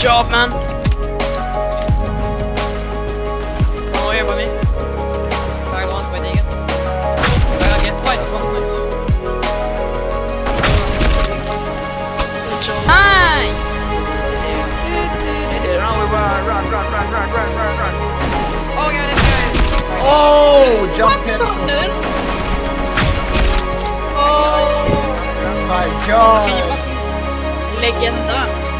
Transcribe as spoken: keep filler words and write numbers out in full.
job, man. Oh, here by me. Tag one, waiting again. Tag again. Fight this one. Good job. Nice! Run, we run, run, run, run, run, run, run, run. Oh, God, this guy. Oh, jump headshot. Oh, My God. Can you legenda.